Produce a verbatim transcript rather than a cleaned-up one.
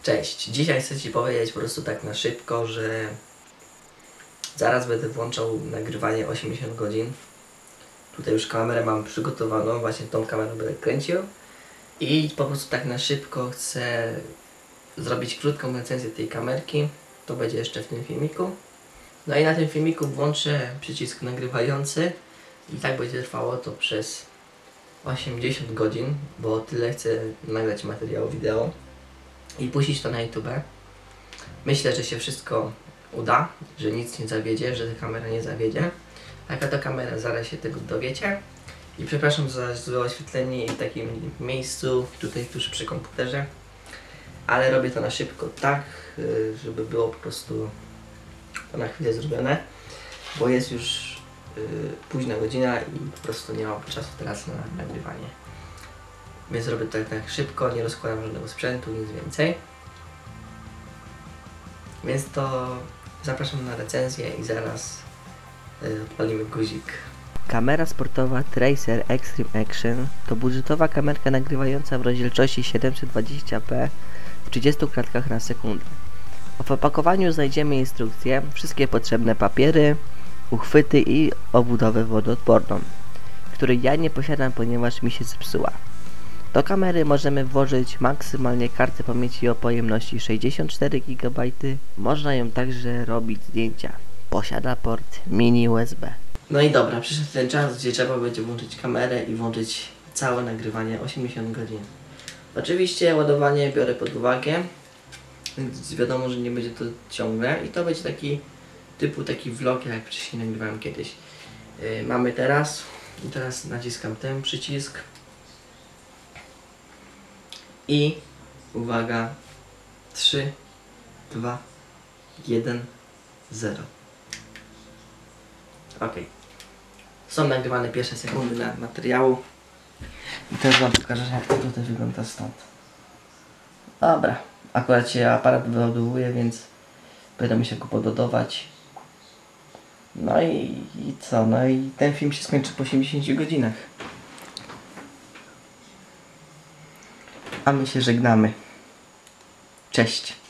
Cześć, dzisiaj chcę Ci powiedzieć po prostu tak na szybko, że zaraz będę włączał nagrywanie osiemdziesiąt godzin. Tutaj już kamerę mam przygotowaną, właśnie tą kamerą będę kręcił. I po prostu tak na szybko chcę zrobić krótką recenzję tej kamerki. To będzie jeszcze w tym filmiku. No i na tym filmiku włączę przycisk nagrywający i tak będzie trwało to przez osiemdziesiąt godzin, bo tyle chcę nagrać materiału wideo i puścić to na YouTube. Myślę, że się wszystko uda, że nic nie zawiedzie, że ta kamera nie zawiedzie. Jaka to kamera, zaraz się tego dowiecie. I przepraszam za złe oświetlenie w takim miejscu, tutaj tuż przy komputerze. Ale robię to na szybko tak, żeby było po prostu to na chwilę zrobione. Bo jest już yy, późna godzina i po prostu nie mam czasu teraz na nagrywanie. Więc robię to tak, tak szybko, nie rozkładam żadnego sprzętu, nic więcej. Więc to zapraszam na recenzję i zaraz yy, odpalimy guzik. Kamera sportowa Tracer Extreme Action to budżetowa kamerka nagrywająca w rozdzielczości siedemset dwadzieścia p w trzydziestu klatkach na sekundę. W opakowaniu znajdziemy instrukcje, wszystkie potrzebne papiery, uchwyty i obudowę wodoodporną, której ja nie posiadam, ponieważ mi się zepsuła. Do kamery możemy włożyć maksymalnie kartę pamięci o pojemności sześćdziesiąt cztery gigabajty. Można ją także robić zdjęcia. Posiada port mini U S B. No i dobra, przyszedł ten czas, gdzie trzeba będzie włączyć kamerę i włączyć całe nagrywanie osiemdziesiąt godzin. Oczywiście ładowanie biorę pod uwagę, więc wiadomo, że nie będzie to ciągle i to będzie taki typu taki vlog, jak wcześniej nagrywałem kiedyś. Yy, mamy teraz i teraz naciskam ten przycisk i uwaga, trzy, dwa, jeden, zero. Ok. Są nagrywane pierwsze sekundy na materiału. I teraz wam pokażę, jak to tutaj wygląda stąd. Dobra. Akurat się aparat wyładowuje, więc będę musiał go pododować. No i, i co? No i ten film się skończy po osiemdziesięciu godzinach. A my się żegnamy. Cześć.